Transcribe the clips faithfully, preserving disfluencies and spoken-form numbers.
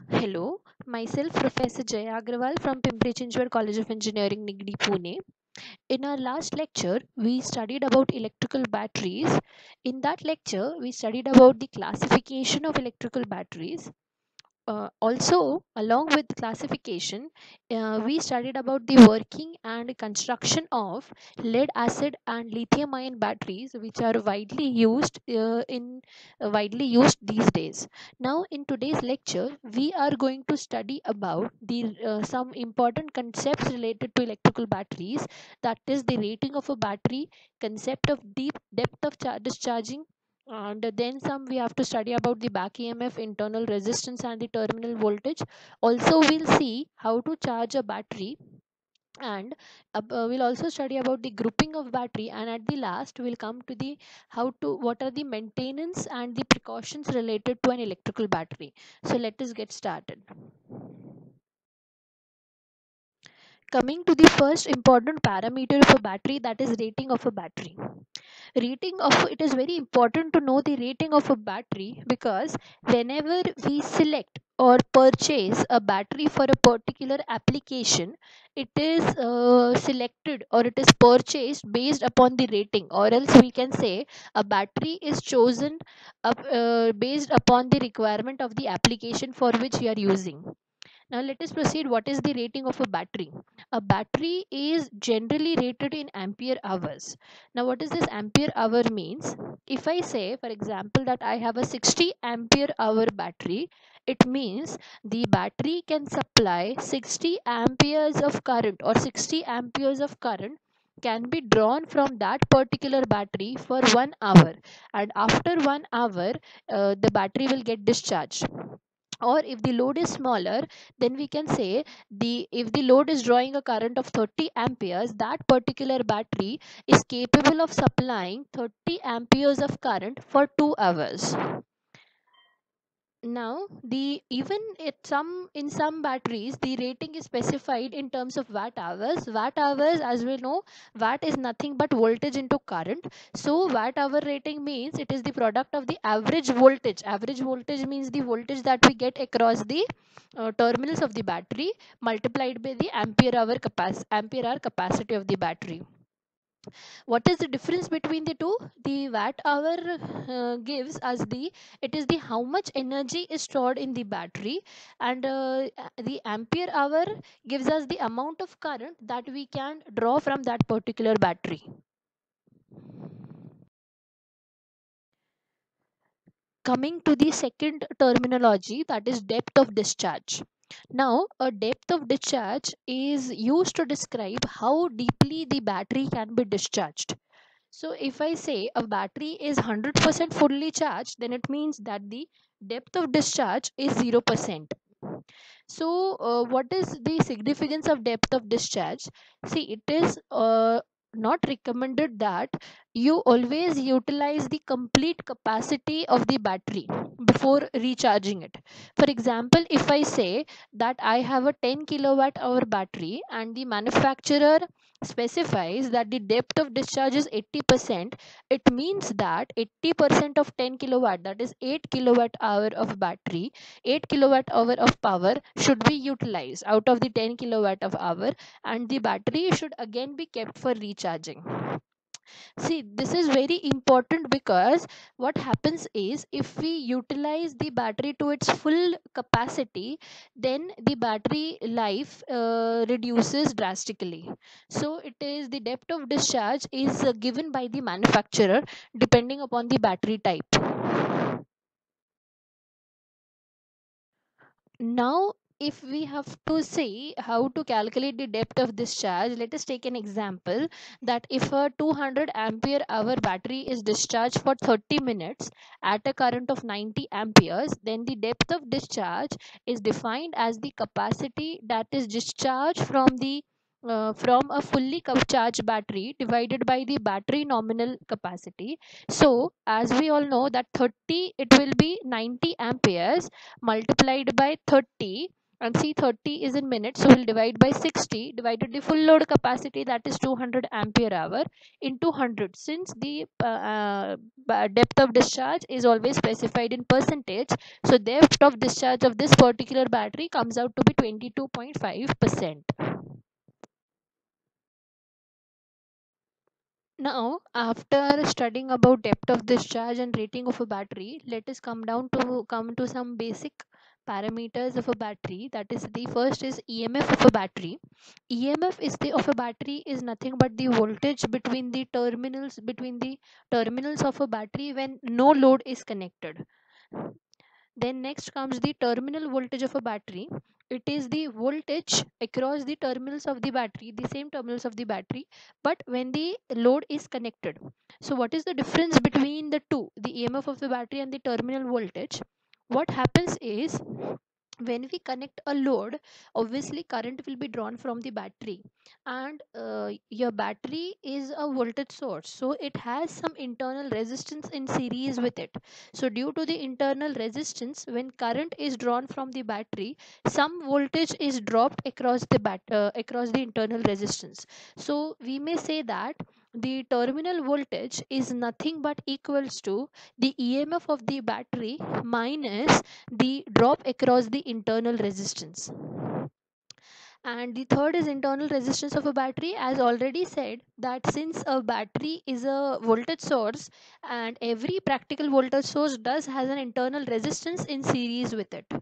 Hello, myself Professor Jaya Agrawal from Pimpri Chinchwad College of Engineering, Nigdi, Pune. In our last lecture, we studied about electrical batteries. In that lecture, we studied about the classification of electrical batteries. Uh, also, along with classification, uh, we studied about the working and construction of lead acid and lithium ion batteries, which are widely used uh, in uh, widely used these days. Now, in today's lecture, we are going to study about the uh, some important concepts related to electrical batteries. That is the rating of a battery, concept of deep depth of char- discharging, and then some we have to study about the back E M F, internal resistance, and the terminal voltage. Also, we'll see how to charge a battery, and uh, uh, we'll also study about the grouping of battery, and at the last we'll come to the how to what are the maintenance and the precautions related to an electrical battery. So let us get started. Coming to the first important parameter of a battery, that is rating of a battery. Rating of it is very important to know the rating of a battery, because whenever we select or purchase a battery for a particular application, it is uh, selected or it is purchased based upon the rating, or else we can say a battery is chosen up, uh, based upon the requirement of the application for which you are using. Now let us proceed. What is the rating of a battery? A battery is generally rated in ampere hours. Now what is this ampere hour means? If I say, for example, that I have a sixty ampere hour battery, it means the battery can supply sixty amperes of current, or sixty amperes of current can be drawn from that particular battery for one hour, and after one hour uh, the battery will get discharged. Or if the load is smaller, then we can say, the if the load is drawing a current of thirty amperes, that particular battery is capable of supplying thirty amperes of current for two hours. Now the even it some in some batteries the rating is specified in terms of watt hours. Watt hours, as we know, watt is nothing but voltage into current. So watt hour rating means it is the product of the average voltage. Average voltage means the voltage that we get across the uh, terminals of the battery, multiplied by the ampere hour capacity ampere hour capacity of the battery. What is the difference between the two? The watt hour uh, gives us the it is the how much energy is stored in the battery, and uh, the ampere hour gives us the amount of current that we can draw from that particular battery. Coming to the second terminology, that is depth of discharge. Now a depth of discharge is used to describe how deeply the battery can be discharged. So if I say a battery is one hundred percent fully charged, then it means that the depth of discharge is zero percent. So uh, what is the significance of depth of discharge? See, it is uh, not recommended that you always utilize the complete capacity of the battery before recharging it. For example, if I say that I have a ten kilowatt hour battery and the manufacturer specifies that the depth of discharge is eighty percent, it means that eighty percent of ten kilowatt, that is eight kilowatt hour of battery, eight kilowatt hour of power should be utilized out of the ten kilowatt of hour, and the battery should again be kept for recharging. See, this is very important, because what happens is, if we utilize the battery to its full capacity, then the battery life uh, reduces drastically. So it is the depth of discharge is uh, given by the manufacturer depending upon the battery type. Now, if we have to see how to calculate the depth of discharge, let us take an example, that if a two hundred ampere hour battery is discharged for thirty minutes at a current of ninety amperes, then the depth of discharge is defined as the capacity that is discharged from the uh, from a fully co- charged battery divided by the battery nominal capacity. So as we all know that thirty, it will be ninety amperes multiplied by thirty, and C thirty is in minutes, so we'll divide by sixty, divided the full load capacity, that is two hundred ampere hour, into one hundred. Since the uh, uh, ba- depth of discharge is always specified in percentage, so depth of discharge of this particular battery comes out to be twenty-two point five percent. Now, after studying about depth of discharge and rating of a battery, let us come down to come to some basic parameters of a battery. That is, the first is E M F of a battery. E M F is the of a battery is nothing but the voltage between the terminals between the terminals of a battery when no load is connected. Then next comes the terminal voltage of a battery. It is the voltage across the terminals of the battery, the same terminals of the battery, but when the load is connected. So what is the difference between the two, the E M F of the battery and the terminal voltage? What happens is, when we connect a load, obviously current will be drawn from the battery, and uh, your battery is a voltage source, so it has some internal resistance in series with it. So due to the internal resistance, when current is drawn from the battery, some voltage is dropped across the bat uh, across the internal resistance. So we may say that the terminal voltage is nothing but equals to the E M F of the battery minus the drop across the internal resistance. And the third is internal resistance of a battery. As already said, that since a battery is a voltage source, and every practical voltage source does has an internal resistance in series with it.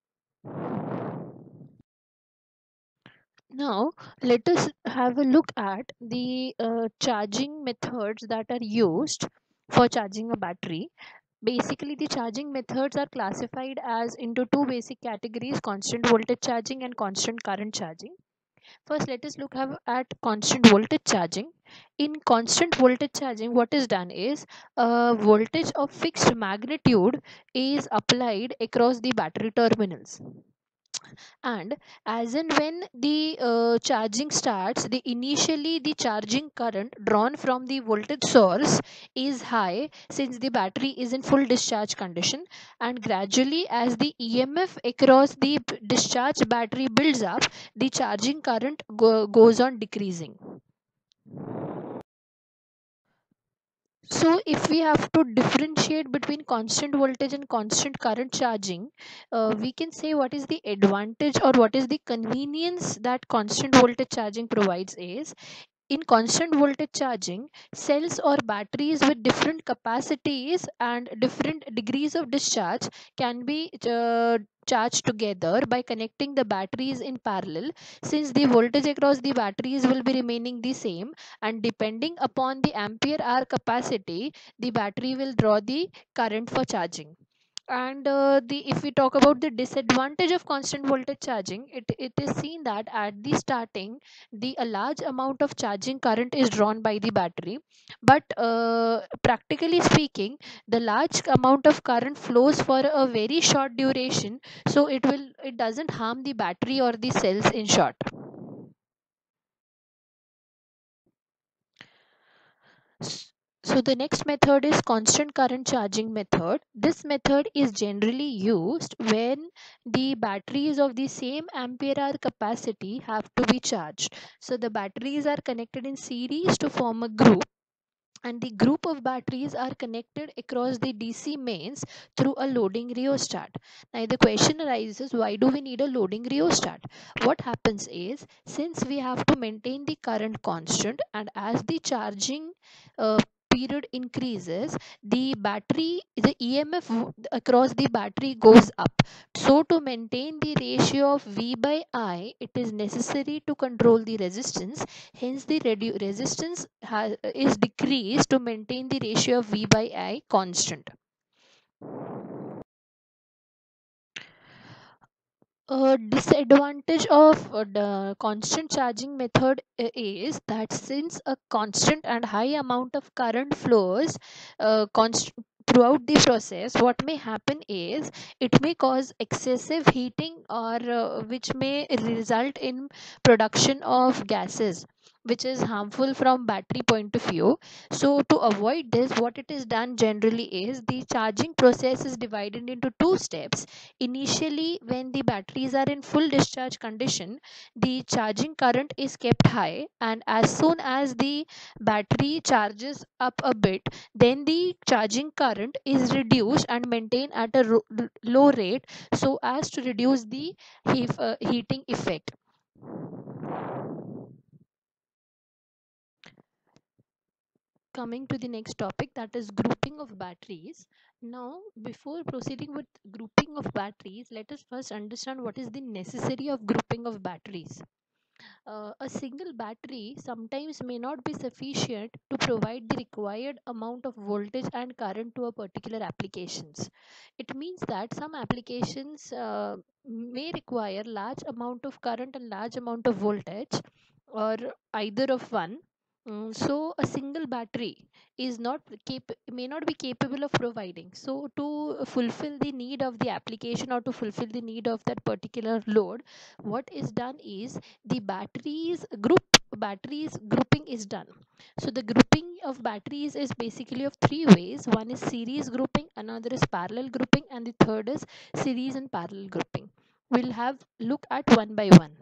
Now let us have a look at the uh, charging methods that are used for charging a battery. Basically, the charging methods are classified as into two basic categories: constant voltage charging and constant current charging. First, let us look have at constant voltage charging. In constant voltage charging, what is done is a voltage of fixed magnitude is applied across the battery terminals, and as and when the uh, charging starts, the initially the charging current drawn from the voltage source is high, since the battery is in full discharge condition, and gradually as the E M F across the b- discharged battery builds up, the charging current go- goes on decreasing. So, if we have to differentiate between constant voltage and constant current charging, uh, we can say what is the advantage or what is the convenience that constant voltage charging provides is, in constant voltage charging, cells or batteries with different capacities and different degrees of discharge can be uh, charged together by connecting the batteries in parallel, since the voltage across the batteries will be remaining the same, and depending upon the ampere hour capacity, the battery will draw the current for charging. And uh, the if we talk about the disadvantage of constant voltage charging, it, it is seen that at the starting, the a large amount of charging current is drawn by the battery, but uh, practically speaking, the large amount of current flows for a very short duration, so it will it doesn't harm the battery or the cells, in short. S- So the next method is constant current charging method. This method is generally used when the batteries of the same ampere hour capacity have to be charged. So the batteries are connected in series to form a group, and the group of batteries are connected across the D C mains through a loading rheostat. Now the question arises, why do we need a loading rheostat? What happens is, since we have to maintain the current constant, and as the charging uh, period increases, the battery the E M F w- across the battery goes up. So to maintain the ratio of V by I, it is necessary to control the resistance. Hence, the redu- resistance has, is decreased to maintain the ratio of V by I constant. A disadvantage of uh, the constant charging method uh, is that since a constant and high amount of current flows uh, const- throughout the process, what may happen is it may cause excessive heating, or uh, which may result in production of gases. which is harmful from battery point of view. So to avoid this, what it is done generally is the charging process is divided into two steps. Initially, when the batteries are in full discharge condition, the charging current is kept high, and as soon as the battery charges up a bit, then the charging current is reduced and maintained at a ro- low rate, so as to reduce the heat, uh, heating effect. Coming to the next topic, that is grouping of batteries. Now, before proceeding with grouping of batteries, let us first understand what is the necessary of grouping of batteries. Uh, a single battery sometimes may not be sufficient to provide the required amount of voltage and current to a particular applications. It means that some applications uh, may require large amount of current and large amount of voltage, or either of one. Mm, so a single battery is not cap- may not be capable of providing. So to fulfill the need of the application, or to fulfill the need of that particular load, what is done is the batteries group batteries grouping is done. So the grouping of batteries is basically of three ways. One is series grouping, another is parallel grouping, and the third is series and parallel grouping. We'll have look at one by one.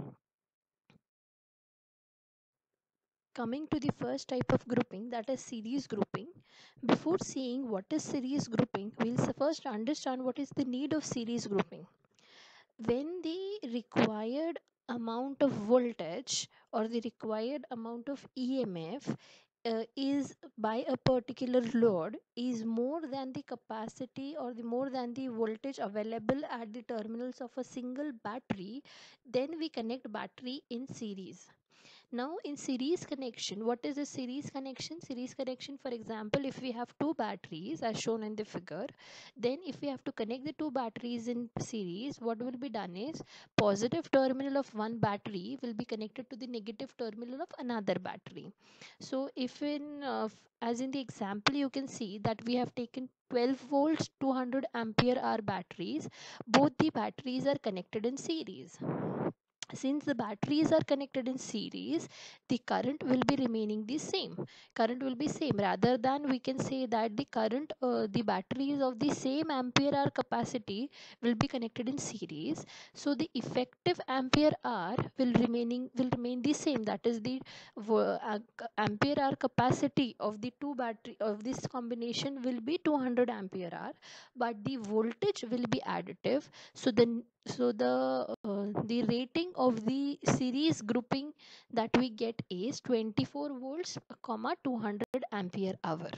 Coming to the first type of grouping, that is series grouping. Before seeing what is series grouping, we'll s- first understand what is the need of series grouping. When the required amount of voltage or the required amount of E M F uh, is by a particular load is more than the capacity or the more than the voltage available at the terminals of a single battery, then we connect battery in series. Now in series connection, what is a series connection? Series connection, for example, if we have two batteries as shown in the figure, then if we have to connect the two batteries in series, what will be done is positive terminal of one battery will be connected to the negative terminal of another battery. So if in uh, f- as in the example, you can see that we have taken twelve volts two hundred ampere hour batteries. Both the batteries are connected in series. Since the batteries are connected in series, the current will be remaining the same. Current will be same, rather than we can say that the current uh, the batteries of the same ampere hour capacity will be connected in series. So the effective ampere hour will remaining will remain the same. That is the vo- uh, c- ampere hour capacity of the two battery of this combination will be two hundred ampere hour, but the voltage will be additive. So the so the uh, the rating of the series grouping that we get is twenty-four volts comma two hundred ampere hour.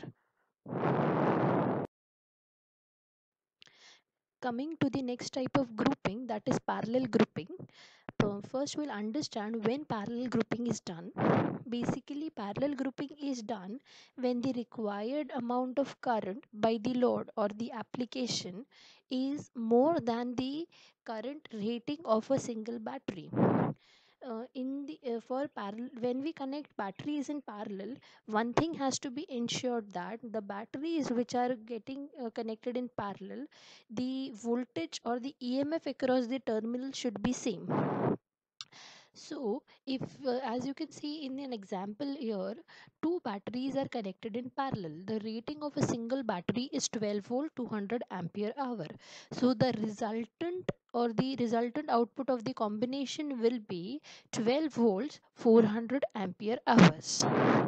Coming to the next type of grouping, that is parallel grouping. Uh, first we'll understand when parallel grouping is done. Basically, parallel grouping is done when the required amount of current by the load or the application is more than the current rating of a single battery. Uh, in the uh, for parallel, when we connect batteries in parallel, one thing has to be ensured that the batteries which are getting uh, connected in parallel, the voltage or the E M F across the terminal should be same. So, if uh, as you can see in an example here, two batteries are connected in parallel. The rating of a single battery is twelve volt two hundred ampere hour. So, the resultant or the resultant output of the combination will be twelve volts four hundred ampere hours.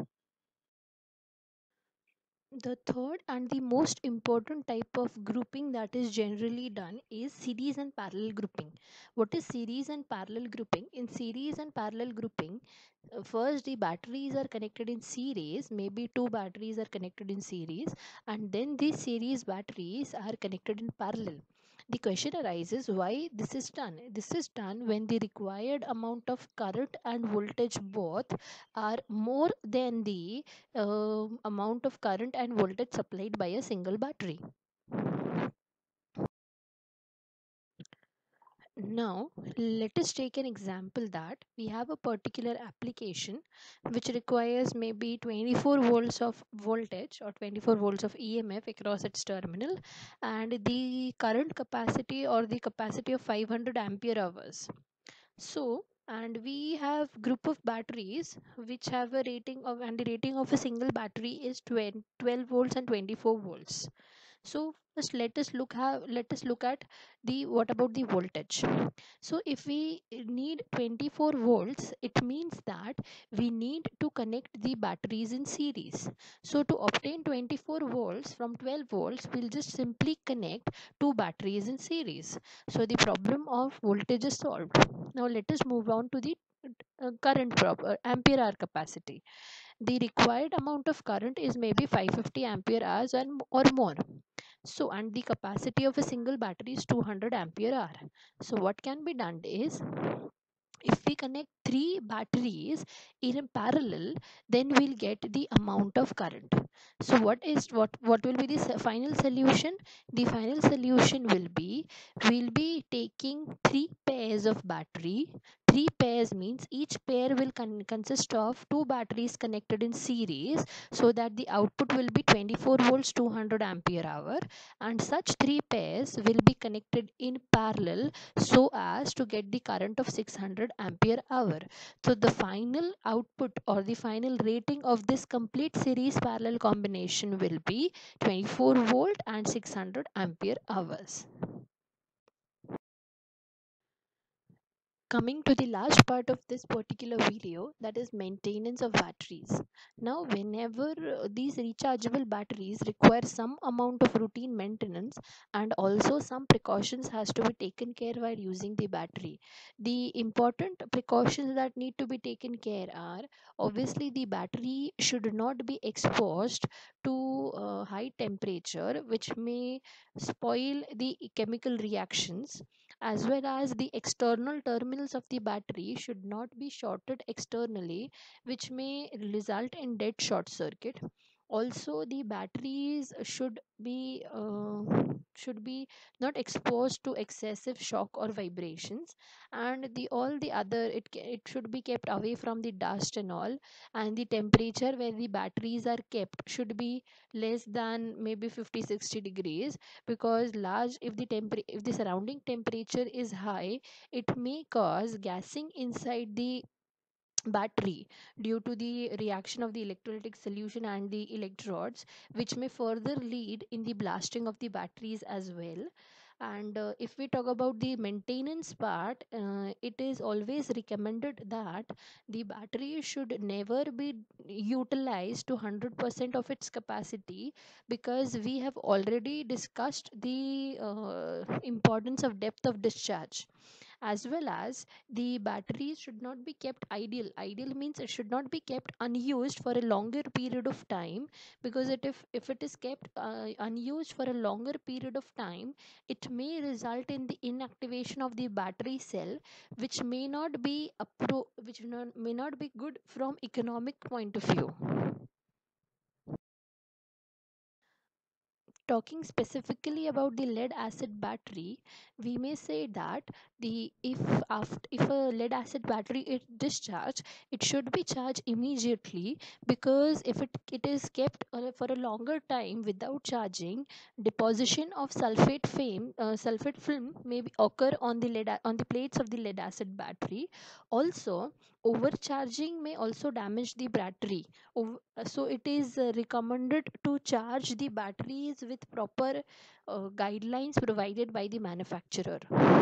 The third and the most important type of grouping that is generally done is series and parallel grouping. What is series and parallel grouping? In series and parallel grouping, uh, first the batteries are connected in series, maybe two batteries are connected in series, and then these series batteries are connected in parallel. The question arises why this is done. This is done when the required amount of current and voltage both are more than the uh, amount of current and voltage supplied by a single battery. Now, let us take an example that we have a particular application which requires maybe twenty-four volts of voltage or twenty-four volts of E M F across its terminal, and the current capacity or the capacity of five hundred ampere hours. So, and we have group of batteries which have a rating of, and the rating of a single battery is twelve, twelve volts and twenty-four volts. So first let us look have let us look at the what about the voltage. So if we need twenty-four volts, it means that we need to connect the batteries in series. So to obtain twenty-four volts from twelve volts, we'll just simply connect two batteries in series. So the problem of voltage is solved. Now let us move on to the uh, current prop uh, ampere hour capacity. The required amount of current is maybe five hundred fifty ampere hours and or more. So and the capacity of a single battery is two hundred ampere hour. So what can be done is, if we connect three batteries in a parallel, then we'll get the amount of current. So what is what what will be the s- final solution? The final solution will be, we'll be taking three pairs of battery. Three pairs means each pair will con- consist of two batteries connected in series, so that the output will be twenty-four volts two hundred ampere hour, and such three pairs will be connected in parallel so as to get the current of six hundred ampere hour. So the final output or the final rating of this complete series parallel combination will be twenty-four volt and six hundred ampere hours. Coming to the last part of this particular video, that is maintenance of batteries. Now whenever uh, these rechargeable batteries require some amount of routine maintenance, and also some precautions has to be taken care while using the battery. The important precautions that need to be taken care are, obviously the battery should not be exposed to uh, high temperature, which may spoil the chemical reactions, as well as the external terminals of the battery should not be shorted externally, which may result in dead short circuit. Also the batteries should be uh, should be not exposed to excessive shock or vibrations, and the all the other, it ca- it should be kept away from the dust and all, and the temperature where the batteries are kept should be less than maybe fifty sixty degrees, because large if the temper if the surrounding temperature is high, it may cause gassing inside the battery due to the reaction of the electrolytic solution and the electrodes, which may further lead in the blasting of the batteries as well. And uh, if we talk about the maintenance part, uh, it is always recommended that the battery should never be utilized to one hundred percent of its capacity, because we have already discussed the uh, importance of depth of discharge, as well as the batteries should not be kept idle. Ideal means it should not be kept unused for a longer period of time, because it, if if it is kept uh, unused for a longer period of time, it may result in the inactivation of the battery cell, which may not be appro- which may not may not be good from economic point of view. Talking specifically about the lead acid battery, we may say that the if after if a lead acid battery is discharged, it should be charged immediately, because if it, it is kept uh, for a longer time without charging, deposition of sulfate film uh, sulfate film may be occur on the lead a- on the plates of the lead acid battery. Also, overcharging may also damage the battery. Ov- uh, so it is uh, recommended to charge the batteries with proper uh, guidelines provided by the manufacturer.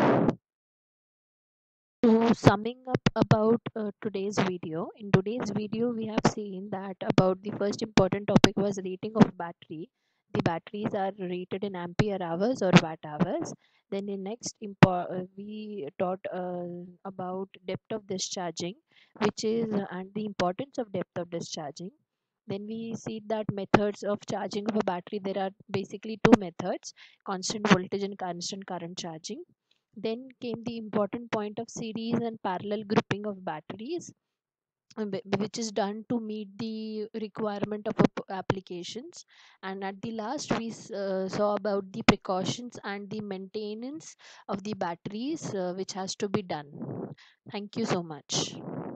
So summing up about uh, today's video, in today's video we have seen that about the first important topic was rating of battery. The batteries are rated in ampere hours or watt hours. Then in next impo- uh, we taught uh, about depth of discharging, which is uh, and the importance of depth of discharging. Then we see that methods of charging of a battery, there are basically two methods: constant voltage and constant current charging. Then came the important point of series and parallel grouping of batteries, uh, whi- which is done to meet the requirement of ap- applications. And at the last, we s- uh, saw about the precautions and the maintenance of the batteries, uh, which has to be done. Thank you so much.